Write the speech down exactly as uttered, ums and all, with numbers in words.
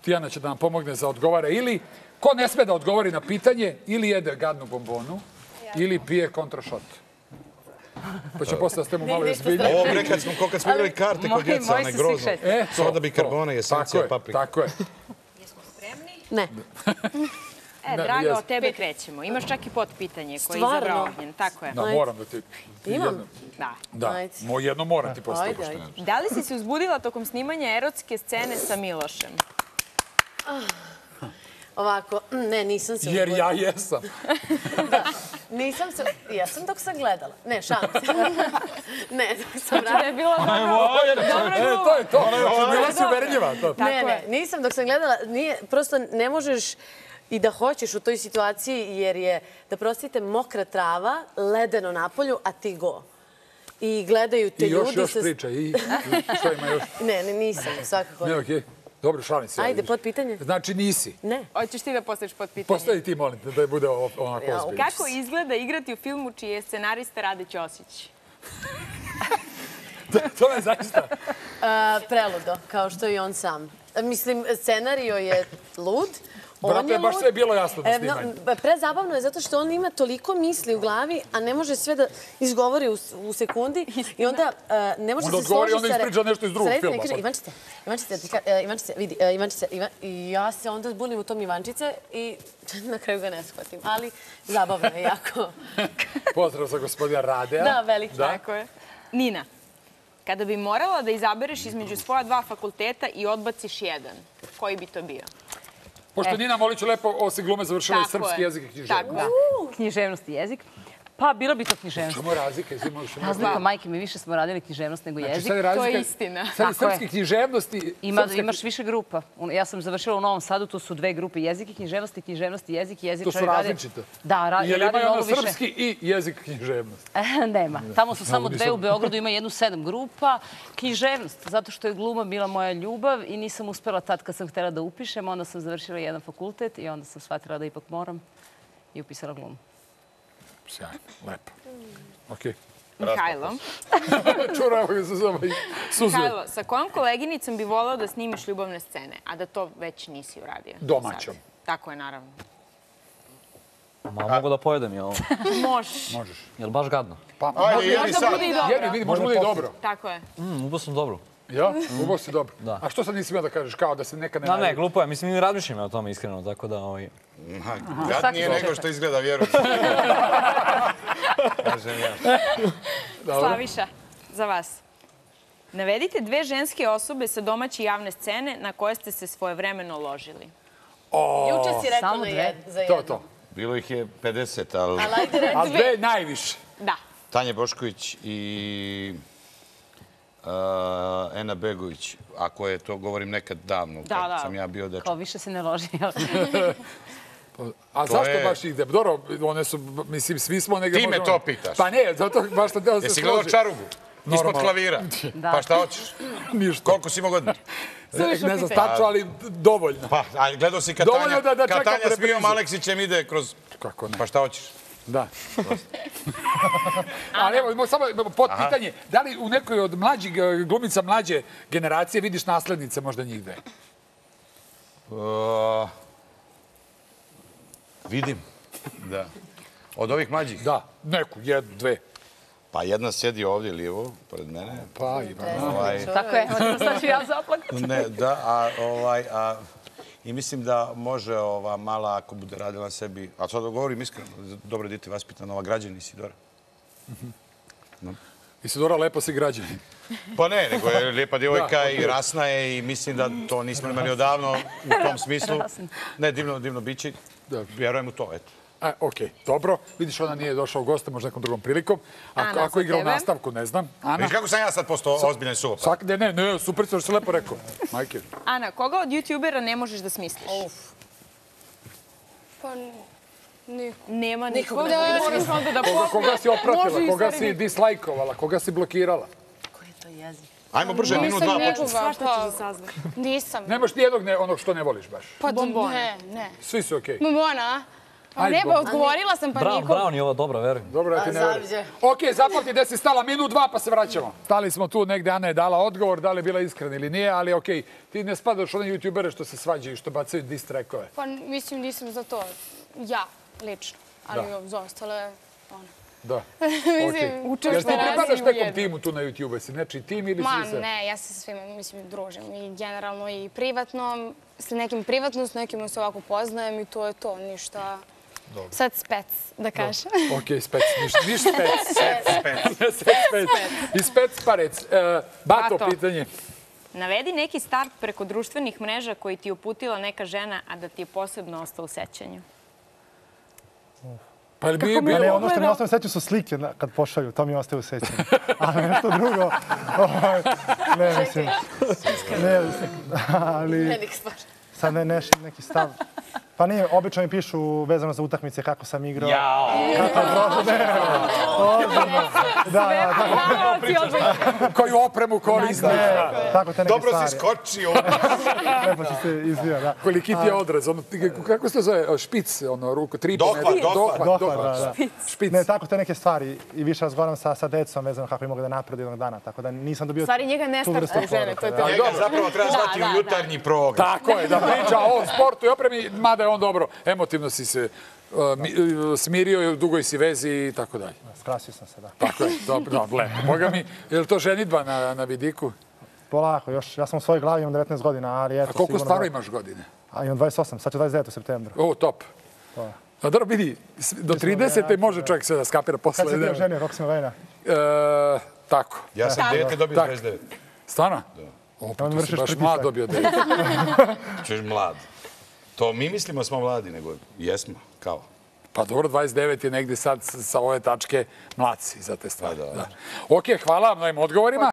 Tijana će da nam pomogne za odgovara ili ko ne sme da odgovori na pitanje ili jede gadnu bombonu ili pije kontrašot. Pa će posle da ste mu malo izbiljeni. Ovo bre kad smo, kad smo igrali karte kod djeca, onaj grozno. Soda bikarbona i esencija paprika. Tako je. Jesmo spremni? Ne. E, Draga, od tebe krećemo. Imaš čak i potpitanje koje je izabrao Ognjen. Tako je. Da, moram da ti... Imam? Da. Da, jedno moram ti postaviti. Da li si se uzbudila tokom snimanja erotske scene sa Milošem? Ovako, ne, nisam se... Jer ja jesam. Da, nisam se... Jesam dok sam gledala. Ne, šalim se. Ne, dok sam radila. Da je bila dobra E, to je to. Bila si uverljiva. Ne, ne, nisam dok sam gledala. Prosto ne možeš i da hoćeš u toj situaciji jer je, da prostite, mokra trava, ledeno napolju, a ti go. I gledaju te ljudi... I još, još priča. I što ima još? Ne, ne, nisam, svakako. Ne, okej. Dobro, šalim se. Ajde, pod pitanje. Znači nisi? Ne. Hoćeš ti da postaviš pod pitanje? Postavi ti, molim te, da je bude onako ozbiljno. Kako izgleda igrati u filmu čiji je scenarista Rade Ćosić? To je zaista... Preludo, kao što i on sam. Mislim, scenario je lud. Brate, baš sve je bilo jasno na snimanju. Prezabavno je zato što on ima toliko misli u glavi, a ne može sve da izgovori u sekundi. I onda ne može se složiti sa... Onda odgovori, onda ispriča nešto iz drugog filma. Ivančice, Ivančice, Ivančice, vidi, Ivančice. I ja se onda zbunim u tom Ivančice i na kraju ga ne shvatim. Ali zabavno je jako. Pozdrav za gospodina Radea. Da, veliki. Tako je. Nina, kada bi morala da izabereš između svoja dva fakulteta i odbaciš jedan, koji bi to bio? Pošto Nina Molić lepo osim glume završila i srpski jezik i književnost. Književnost i jezik. Pa, bilo bi to književnost. Čemu je razlika? Razlika, majke mi, više smo radili književnost nego jezik. To je istina. Sad je srpski književnost i... Imaš više grupa. Ja sam završila u Novom Sadu, tu su dve grupe. Jezik i književnost i književnost i jezik i jezik. To su različite. Da, radi mnogo više. Je li imaju ono srpski i jezik književnost? Nema. Tamo su samo dve, u Beogradu ima jednu sedam grupa. Književnost, zato što je gluma bila moja ljubav i nisam uspela tad kad sam htjela da upišem. Onda sam završila jedan fakultet i onda sam shvatila da ipak moram i upisala glumu. Sjajno, lepo. Okej. Mihajlo. Čuravo se zove suze. Mihajlo, sa kojom koleginicom bi volao da snimiš ljubavne scene, a da to već nisi uradio? Domaćom. Tako je, naravno. Ma, mogu da pojedem, jel? Možeš. Možeš. Jel baš gadno? Pa, ajde, jedi sad. Jedi, vidi, može bude i dobro. Tako je. Mm, ubo sam dobro. Ja? Ubo si dobro. Da. A što sad nisi imao da kažeš, kao da se neka ne... Da, ne, glupo je. Mislim, ne razmišljam ja o tome iskreno, tako da... Gadnije nego što izgleda, vjerujem. Kažem ja. Slaviša, za vas. Navedite dve ženske osobe sa domaće javne scene na koje ste se svojevremeno ložili. Juče si rekao za jednu. To, to. Bilo ih je pedeset, ali... A dve najviše. Da. Tanja Bošković i Ena Begović. Ako je to, govorim nekad davno, kad sam ja bio dečak. Kao više se ne loži. A zašto baš ih de? Dobro, one su, mislim, svi smo negdje... Ti me to pitaš. Pa ne, zato baš sam teo se složiti. Jesi gledao Čarugu? Ispod klavira. Pa šta hoćeš? Ništa. Koliko si imao godina? Ne znam stačno, ali dovoljno. Pa, gledao si kad Tanja s Mijom Aleksićem ide kroz... Kako ne? Pa šta hoćeš? Da. Ali evo, samo pod pitanje, da li u nekoj od mlađih glumica mlađe generacije vidiš naslednice možda njih dve? Vidim, da. Od ovih mlađih? Da, neku, jednu, dve. Pa jedna sjedi ovdje lijevo, pored mene. Pa, Ivana. Tako je, sad ću ja zaplakati. Ne, da, a... I mislim da može ova mala, ako bude radila sebi... A sad govorim iskreno, dobro dite vaspitana, ova građani Isidora. Isidora, lepo si građani. Pa ne, nego je lijepa djevojka i rasna je i mislim da to nismo imali odavno u tom smislu. Ne, divno biće. Vjerujem u to, eto. Okej, dobro. Vidiš, ona nije došla u goste, možda nekom drugom prilikom. Ako igra u nastavku, ne znam. Vidiš kako sam ja sad postao ozbiljan i suvopan? Ne, ne, ne, super, što si lepo rekao. Majke. Ana, koga od youtubera ne možeš da smisliš? Pa niko. Nema nikoga. Koga si opratila, koga si dislajkovala, koga si blokirala? Koji je to jezik? Ajmo brže, minut dva početi. Svašta ću da saznam. Nisam. Nemaš nijednog onog što ne voliš baš? Pa ne, ne. Svi su okej. Bombona, Pa ne, ba, odgovorila sam pa Brown, nikom. Brown je ovo dobra, verujem. Dobro, ja ti A, ne verujem. zavđe. Ok, zapamti gde si stala, minut, dva, pa se vraćamo. Stali smo tu negde, Ana je dala odgovor, da li je bila iskrena ili nije, ali ok, ti ne spadaš one youtubere što se svađaju i što bacaju diss trackove. Pa mislim nisam za to. Ja, lično. Ali za ostale, ono. Da. Mislim, Jel učešće ti pripadaš razi u nekom jednom. timu tu na YouTube? Si nečiji tim ili Ma si se... ne, ja se sa svima, mislim, družim. I generalno i privatno, sa nekim privatno, s nekim se ovako poznajem i to je to, ništa... Sad spec, da kažem. Ok, spec, ništa, ništa spec. Spec. Spec. I spec parec. E, Bato, Bato. pitanje. Navedi neki start preko društvenih mreža koji ti je uputila neka žena, a da ti je posebno ostao u sećanju. Pa li bi Ma ne, bilo... ono što mi ostaje u sećanju su slike na- kad pošalju, to mi ostaje u sećanju. Ali nešto drugo, ovaj, ne mislim, ne, ali Velik stvar. sad ne, neš, neki stav. Pa nije, obično mi pišu vezano za utakmice, kako sam igrao. Jao! Ozbiljno. Da, da, Koju opremu koriste. da, tako te neke Dobro stvari. si skočio. Lepo si se izvio, da. Koliki ti je odraz? Ono, ti- kako se to zove? Špic, ono, ruku, tri Dohvat, metra. dohvat. Dohvat, da, da. Špic. Ne, tako te neke stvari. I više razgovaram sa, sa decom vezano kako bi mogli da napredu jednog dana. Tako da nisam dobio Stvari, njega ne tu vrstu startaju žene, poruka, to je da. to. Njega zapravo treba zvati u jutarnji program. Tako je, da priča o sportu i opremi, mada je on dobro, emotivno si se uh, mi- uh, smirio i u dugoj si vezi i tako dalje. Skrasio sam se, da. Tako je, dobro, dobro, lepo. Boga mi, je li to ženidba na, na vidiku? Polako, još, ja sam u svojoj glavi, imam devetnaest godina, ali eto, A koliko sigurno stvarno da- imaš godine? A imam dvadeset osam, sad ću dvadeset devet u septembru. O, top. A dobro, vidi, s- do tridesete može čovjek sve da skapira Kad se posle. bio ne? ženio, koliko si me vajna? E, tako. Ja sam dete dobio Tak. dvadeset devet. Stvarno? O, pa On to si vršiš baš pritisak. mlad dobio dete. Češ mlad. To mi mislimo da smo mladi, nego jesmo, kao. Pa dobro, dvadeset devet je negde sad s- sa ove tačke mlad si za te stvari. Pa da. Da. Ok, hvala vam na ovim odgovorima.